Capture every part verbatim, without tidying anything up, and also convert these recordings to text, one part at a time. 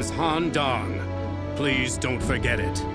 name's Han Dong. Please don't forget it.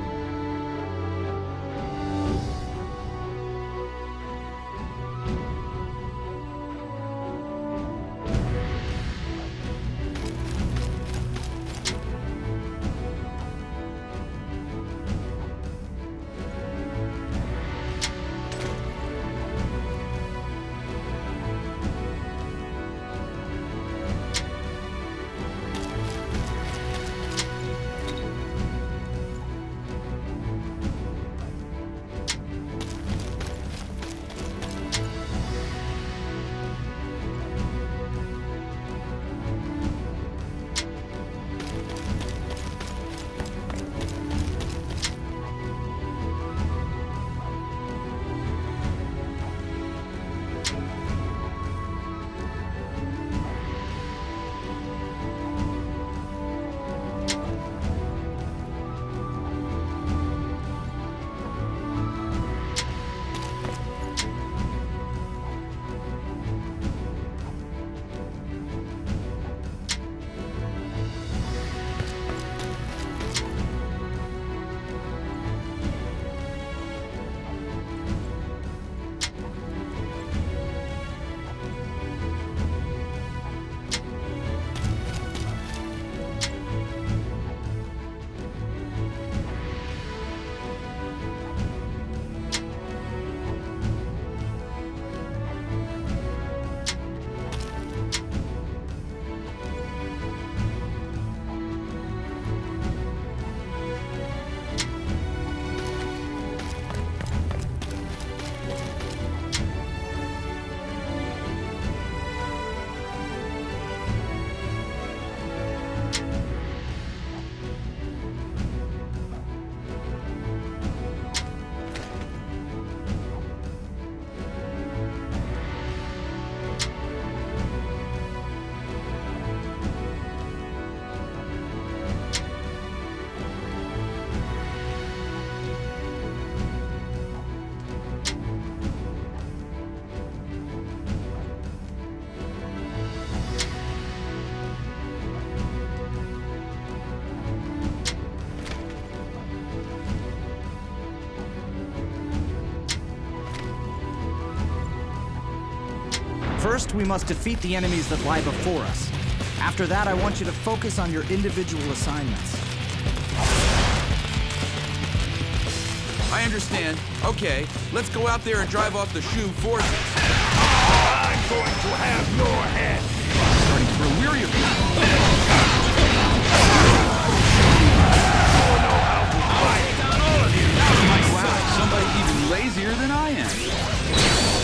First, we must defeat the enemies that lie before us. After that, I want you to focus on your individual assignments. I understand. Okay, let's go out there and drive off the Shu Forces. I'm going to have your head. Starting to grow weary of you. Down all of you. Wow, somebody even lazier than I am.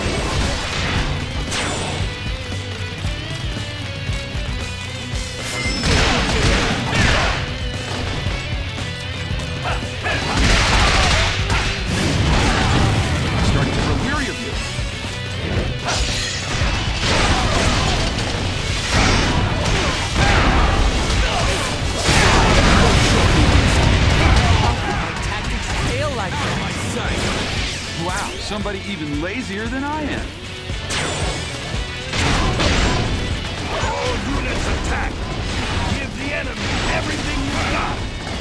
Somebody even lazier than I am. All units attack! Give the enemy everything you've got!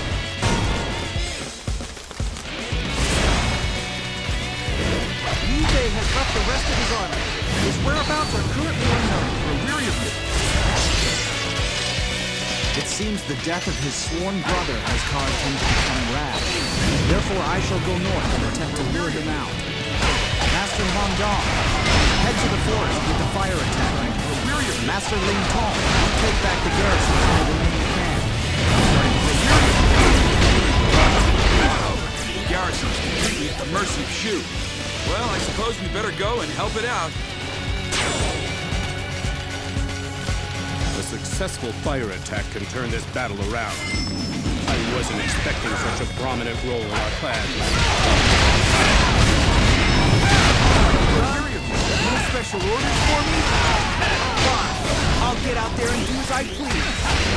Liu Bei has left the rest of his army. His whereabouts are currently unknown. We're weary of you. It seems the death of his sworn brother has caused him to become rash. Therefore, I shall go north and attempt to lure him out. Master Han Dong, head to the forest with the fire attack. Master Ling Tong, take back the garrison to the remaining camp. The garrison's completely at the mercy of Shu. Well, I suppose we better go and help it out. A successful fire attack can turn this battle around. I wasn't expecting such a prominent role in our plan. No special orders for me? Fine. I'll get out there and do as I please.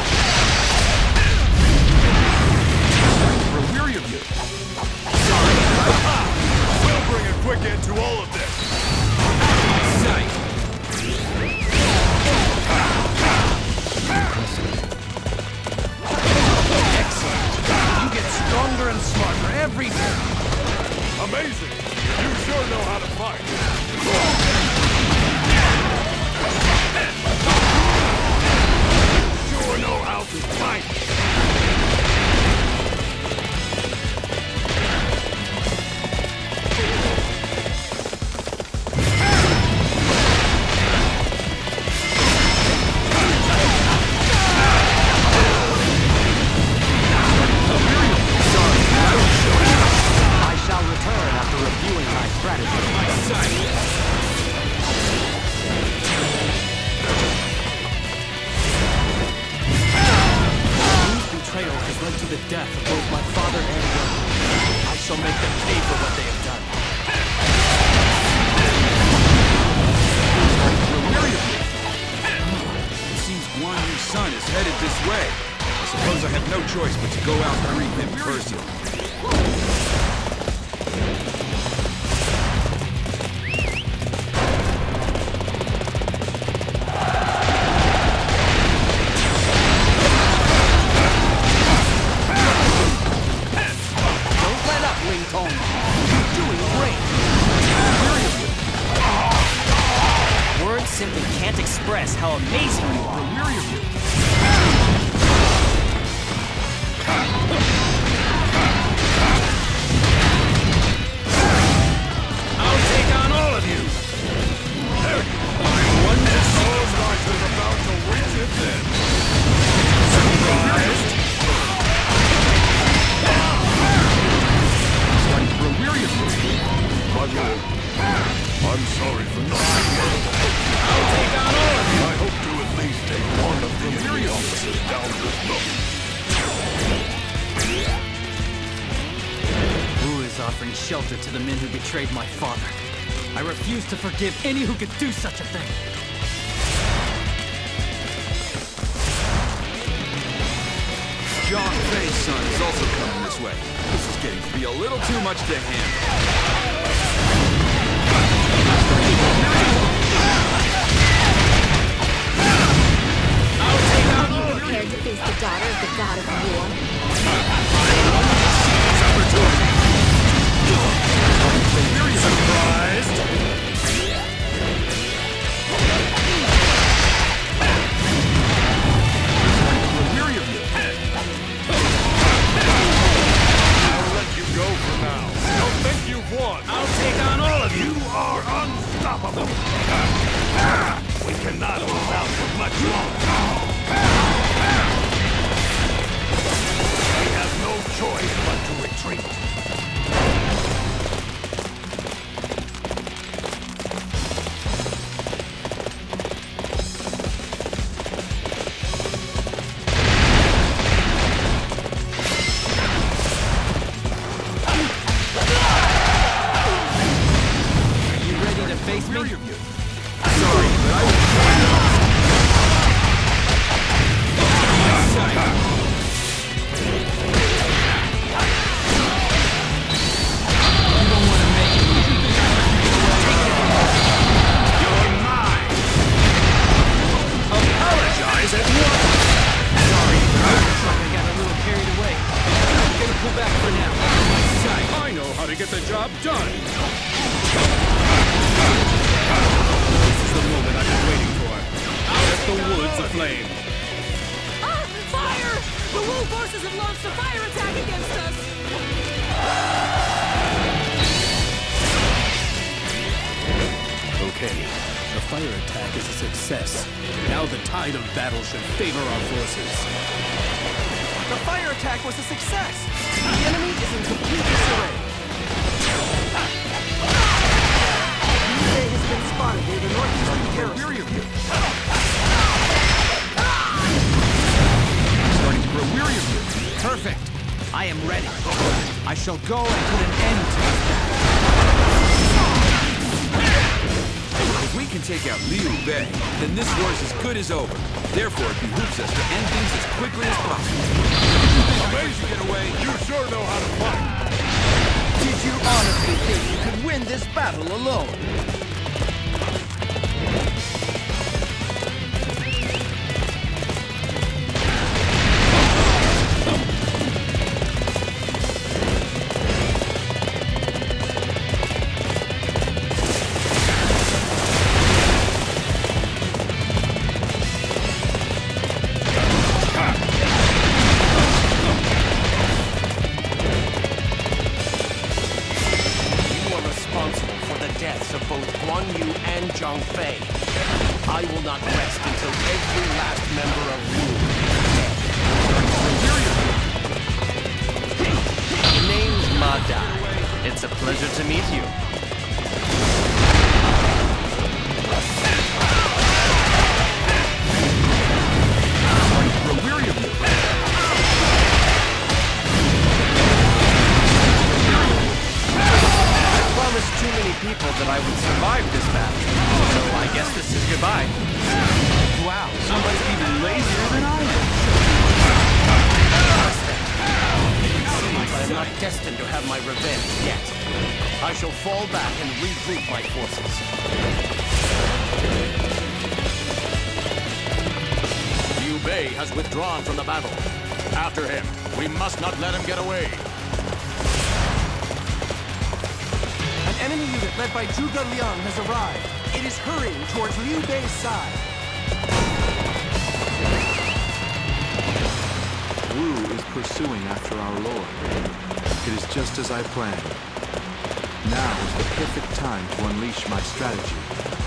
We're weary of you. We'll bring a quick end to all of this. Sight. death of both my father and brother. I shall make them pay for what they have done. It seems Guan Yu's son is headed this way. I suppose I have no choice but to go out and greet him personally. Simply can't express how amazing you are. We're weary of you. I'll take on all of you. There you are. One soul's life is about to reach its end. Surprised? We're weary of you. My lord, I'm sorry for not. I'll take on all of you. I hope to at least take one of the enemy officers down this road. Wu is offering shelter to the men who betrayed my father. I refuse to forgive any who could do such a thing. Zhang Fei's son is also coming this way. This is getting to be a little too much to handle. Prepared to face the daughter of the god of war. Surprised? We're weary of you. I'll let you go for now. Don't think you've won. I'll take on all of you. You are unstoppable. We cannot hold out for much longer. We have no choice but to retreat. Are you ready to face me? Sorry, but I will try not. You don't want to make it. You're mine. Apologize at once. Sorry, I got a little carried away. I'm gonna pull back for now. I know how to get the job done. This is the moment I've been waiting for. Set the woods aflame. Ah! Fire! The Wu forces have launched a fire attack against us! Okay, the fire attack is a success. Now the tide of battle should favor our forces. The fire attack was a success. The enemy is in complete disarray. Liu Bei has been spotted near the northeastern We're garrison. weary of you. Starting to grow weary of you. Perfect. I am ready. I shall go and put an end to this battle. If we can take out Liu Bei, then this war is as good as over. Therefore, it behooves us to end things as quickly as possible. Amazing. Get away. You sure know how to fight. Did you honestly think you could win this battle alone? Of both Guan Yu and Zhang Fei. I will not rest until every last member of Wu is dead. The name's Ma Dai. It's a pleasure to meet you. We're weary of you. fall back and regroup my forces. Liu Bei has withdrawn from the battle. After him. We must not let him get away. An enemy unit led by Zhuge Liang has arrived. It is hurrying towards Liu Bei's side. Wu is pursuing after our lord. It is just as I planned. Now is the perfect time to unleash my strategy.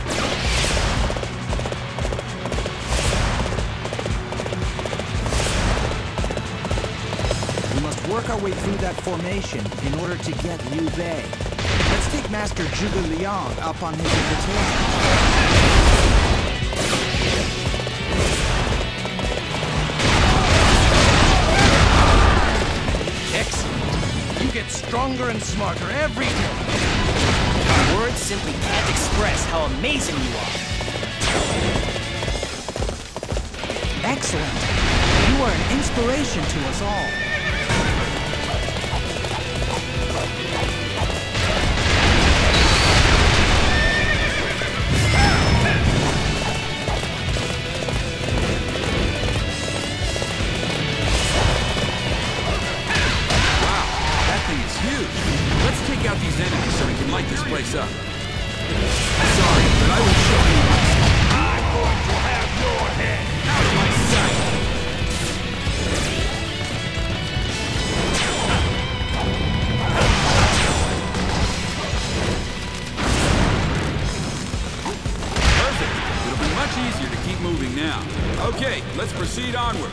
We must work our way through that formation in order to get Liu Bei. Let's take Master Zhuge Liang up on his invitation. Excellent. You get stronger and smarter every day. Words simply can't express how amazing you are. Excellent. You are an inspiration to us all. Out these enemies so we can light this place up. Sorry, but I will show you myself. I'm going to have your head out of my sight. Perfect. It'll be much easier to keep moving now. Okay, let's proceed onward.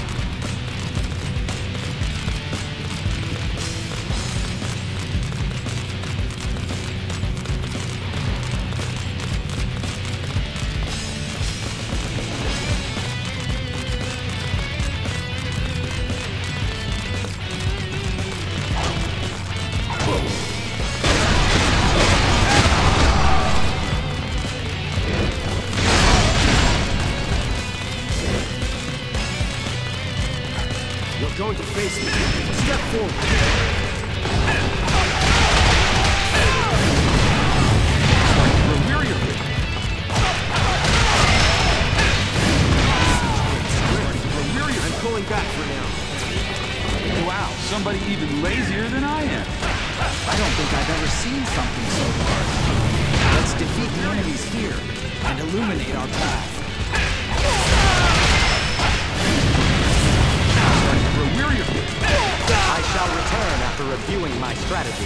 Going to face me. Step forward. I'm pulling back for now. Wow, somebody even lazier than I am. I don't think I've ever seen something so hard. Let's defeat the enemies here and illuminate our path. I shall return after reviewing my strategy.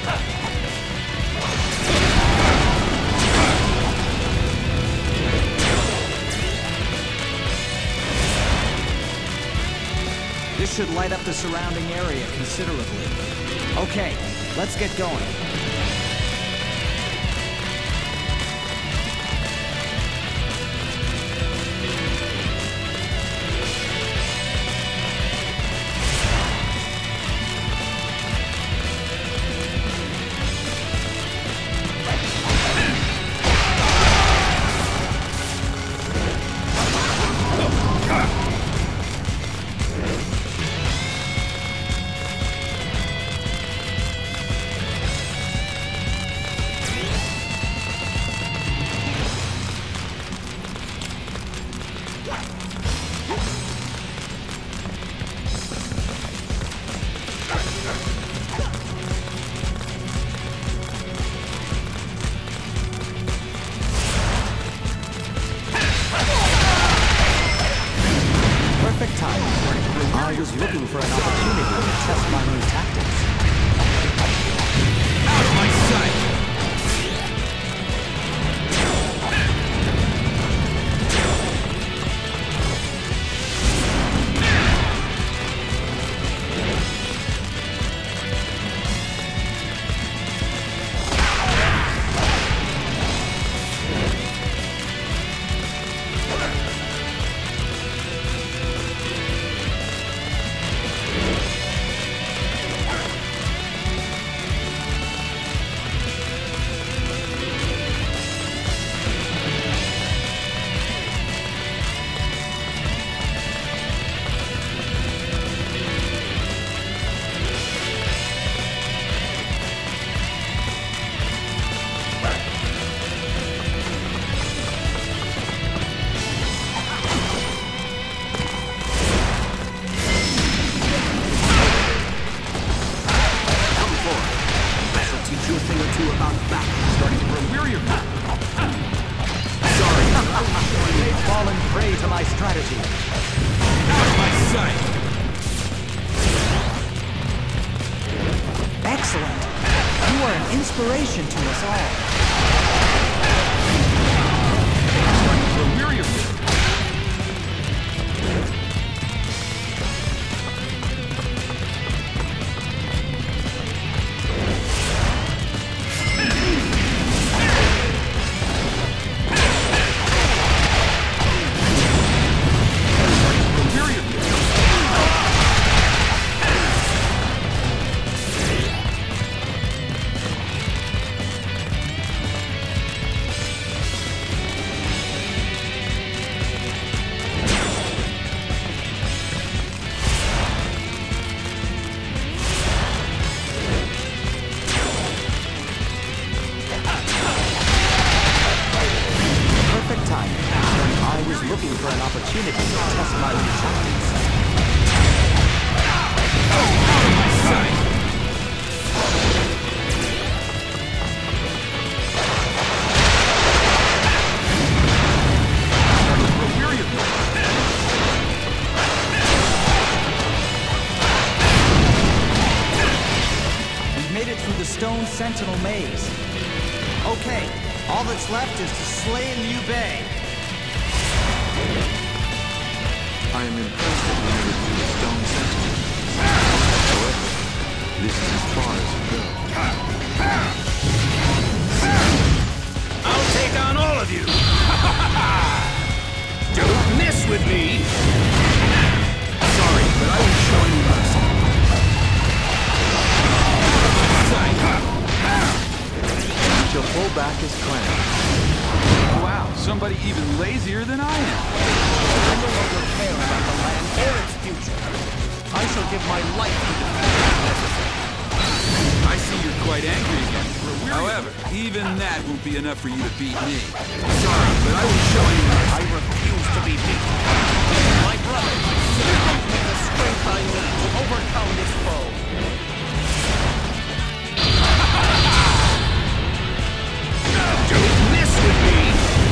This should light up the surrounding area considerably. Okay, let's get going. I was looking for an opportunity to test my new tactics. Out of my sight! to my strategy. Out of my sight! Excellent. You are an inspiration to us all. I'm starting to grow weary of this. Sentinel maze. Okay, all that's left is to slay Liu Bei. I am impressed that you never threw the stone sentinel. However, this is as far as you go. I'll take on all of you! Don't mess with me! Sorry, but I will show you mercy. You shall pull back as planned. Wow, somebody even lazier than I am. I no longer care about the land or its future. I shall give my life to defend it if necessary. I see you're quite angry again. However, even that won't be enough for you to beat me. Sorry, but I will show you mercy. I refuse to be beaten. My brother, you give me the strength I need to overcome this foe. Don't mess with me!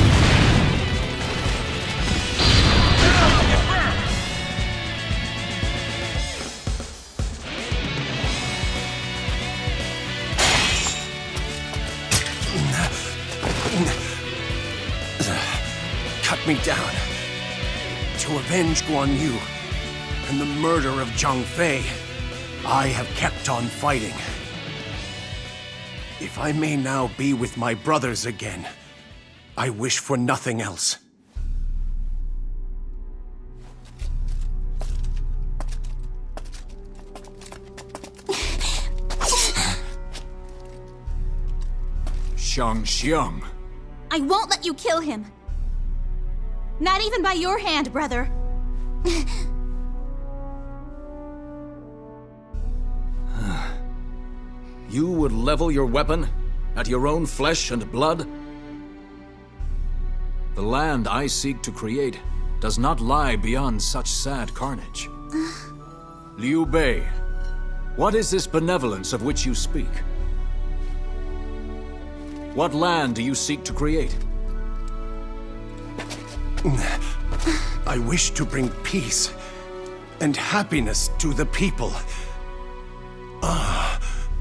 Cut me down to avenge Guan Yu and the murder of Zhang Fei. I have kept on fighting. If I may now be with my brothers again, I wish for nothing else. Xiang Xiang. I won't let you kill him. Not even by your hand, brother. You would level your weapon at your own flesh and blood? The land I seek to create does not lie beyond such sad carnage. Liu Bei, what is this benevolence of which you speak? What land do you seek to create? I wish to bring peace and happiness to the people. Ah.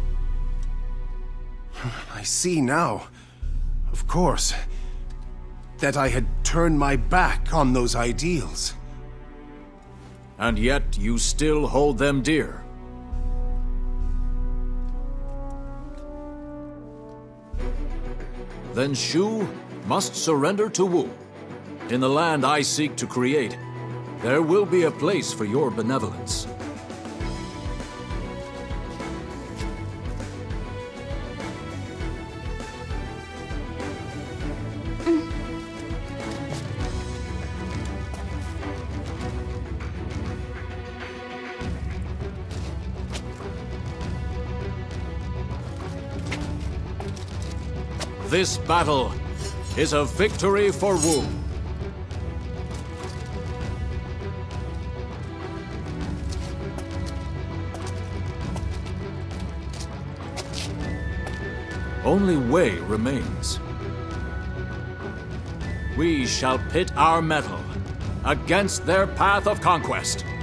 I see now, of course, that I had turned my back on those ideals. And yet you still hold them dear. Then Shu must surrender to Wu. In the land I seek to create, there will be a place for your benevolence. This battle is a victory for Wu. Only Wei remains. We shall pit our metal against their path of conquest.